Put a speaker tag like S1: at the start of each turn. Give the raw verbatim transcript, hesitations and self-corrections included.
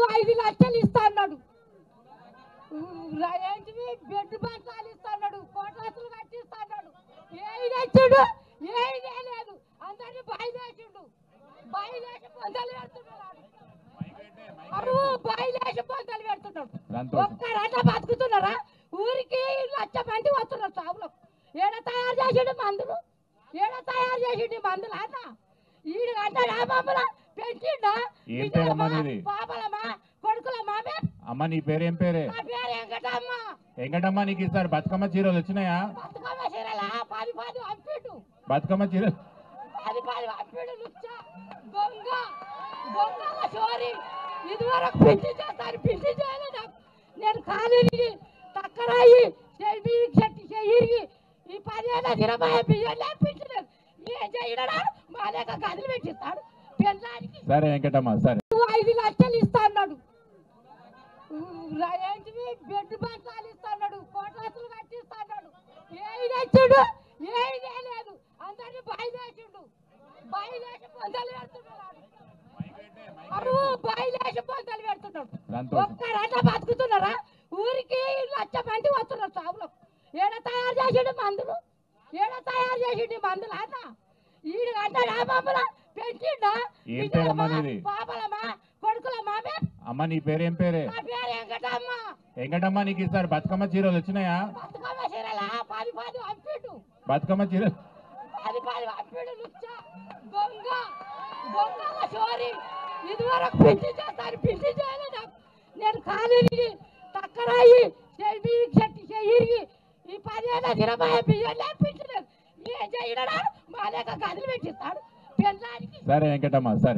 S1: ఐదు లక్షలు ఇస్తా అన్నాడు. ఏంటివి బెడ్ బంచాలు ఇస్తా అన్నాడు, కోట్లసలు కట్టిస్తా అన్నాడు. ఏది తెచ్చిండు? ఏది లేదు. అందరినీ బయలుదేసిండు. బయలుదేసి పొందలు పెడుతున్నాడు. అరువు బయలుదేసి పొందలు పెడుతున్నాడు. ఒక్కరట్లా బతుకుతున్నారా? ఊరికి లక్ష మంది వస్తున్నారు సాగులో. ఏడ తయారు చేసిండు మందులు? ఏడ తయారు చేసిండు మందులు? అన్న ఈడు అంటాడా మమ్మల పెంచిండా? పాపలమా కొడుకులమా?
S2: అమ్మ నీ పేరేం పేరే?
S1: నా పేరు వెంకటమ్మ.
S2: వెంకటమ్మ నీకు ఈసారి బతుకమ్మ చీరలు వచ్చినాయా?
S1: బతుకమ్మ చీరలా? పది పది పంపిడు.
S2: బతుకమ్మ చీరలు
S1: పది పది పంపిడు. లుచ్చ దొంగ దొంగ చోరీ. ఇదివరకు పింఛి చేస్తారు, పింఛి చేయలేదు. నేను ఖాళీ తక్కరాయి చెయ్యి చెయ్యి ఈ పదిహేను ఇరవై బియ్యం పింఛలేదు. ఏం చేయడా? మా లేక గదులు పెట్టిస్తాడు పెళ్ళానికి.
S2: సరే వెంకటమ్మ సరే
S1: ఐదు లక్షలు ఇస్తా అన్నాడు. ఏంటివి బెడ్ బంచాలు ఇస్తా అన్నాడు, కోట్లసలు కట్టిస్తా అన్నాడు. ఏది తెచ్చిండు? ఏది లేదు. అందరినీ బయలుదేసిండు. బయలుదేసి పొందలు పెడుతున్నాడు. అరువు బయలుదేసి పొందలు పెడుతున్నాడు. ఒక్కరట్లా బతుకుతున్నారా? ఊరికి లక్ష మంది వస్తున్నారు సాగులో. ఏడ తయారు చేసిండు మందులు? ఏడ తయారు చేసిండు మందులు? అన్న ఈడు అంటాడా మమ్మల పెంచిండా? పాపలమా కొడుకులమా?
S2: అమ్మ నీ పేరేం పేరే?
S1: నా పేరు వెంకటమ్మ.
S2: వెంకటమ్మ నీకు ఈసారి బతుకమ్మ చీరలు వచ్చినాయా?
S1: బతుకమ్మ చీరలా? పది పది పంపిడు.
S2: బతుకమ్మ చీరలు
S1: పది పది పంపిడు. లుచ్చ దొంగ దొంగ చోరీ. ఇదివరకు పింఛి చేస్తారు, పింఛి చేయలేదు. నేను ఖాళీ తక్కరాయి చెయ్యి చెయ్యి ఈ పదిహేను ఇరవై బియ్యం పింఛలేదు. ఏం చేయడా? మా లేక గదులు పెట్టిస్తాడు పెళ్ళానికి.
S2: సరే వెంకటమ్మ సరే.